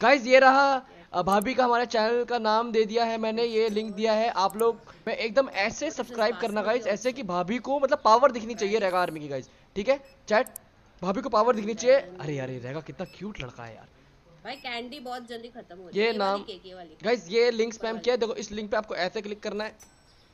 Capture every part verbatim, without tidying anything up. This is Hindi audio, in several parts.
गाइज ये रहा भाभी का हमारे चैनल का नाम दे दिया है मैंने, ये लिंक दिया है। आप लोग मैं एकदम ऐसे सब्सक्राइब करना गाइज, ऐसे कि भाभी को मतलब पावर दिखनी चाहिए रेगा आर्मी की गाइज, ठीक है चैट, भाभी को पावर दिखनी चाहिए। अरे अरे रेगा कितना क्यूट लड़का है यार भाई, कैंडी बहुत जल्दी खत्म हो रही ये है। नाम गाइज, ये लिंक स्पैम किया, देखो इस लिंक पे आपको ऐसे क्लिक करना है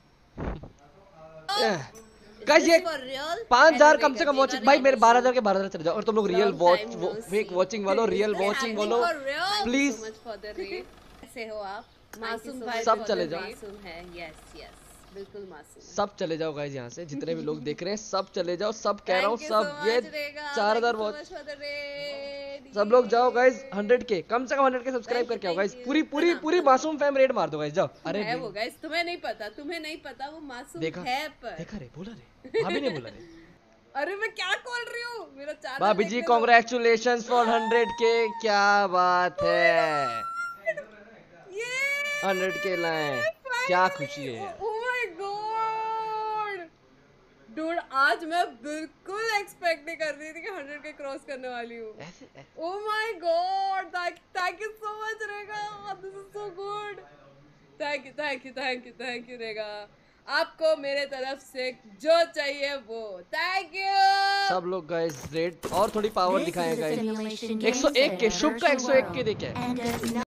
गाइस। ये पाँच हजार कम से कम वॉचिंग भाई, मेरे बारह हजार के बारह हजार चले जाओ। और तुम लोग रियल वॉच फेक वॉचिंग वालो, रियल वॉचिंग वालो प्लीज। कैसे हो आप? मासूम भाई सब चले जाओ, मासूम है। यस यस बिल्कुल मासूम। सब चले जाओ गाइस यहाँ से, जितने भी लोग देख रहे हैं सब चले जाओ, सब कह रहा हूँ सब। ये चार हजार वॉच, सब लोग जाओ गाइस। हंड्रेड के कम से कम हंड्रेड के सब्सक्राइब करके आओ गाइस। पूरी पूरी पूरी मासूम फैम रेड मार दो गाइस, जाओ। अरे है वो गाइस, तुम्हें नहीं पता, तुम्हें नहीं पता वो मासूम देखा है। पर देखा रे, बोला रे, भाभी ने बोला रे। अरे मैं क्या बोल रही हूँ, मेरा चैनल भाभी जी कांग्रेचुलेशंस फॉर हंड्रेड के, क्या बात है, हंड्रेड के लाए, क्या खुशी है यार। ओह माय गॉड डूड, आज मैं बिल्कुल एक्सपेक्ट नहीं कर रही थी कि हंड्रेड के क्रॉस करने वाली हूँ। Oh my god, thank you so much रेगा, this is so good. Thank you thank you thank you thank you रेगा, आपको मेरे तरफ से जो चाहिए वो। थैंक यू सब लोग गाइस रेड और थोड़ी पावर दिखाएं गाइस। एक सौ एक के शुभ का एक सौ एक के देखे।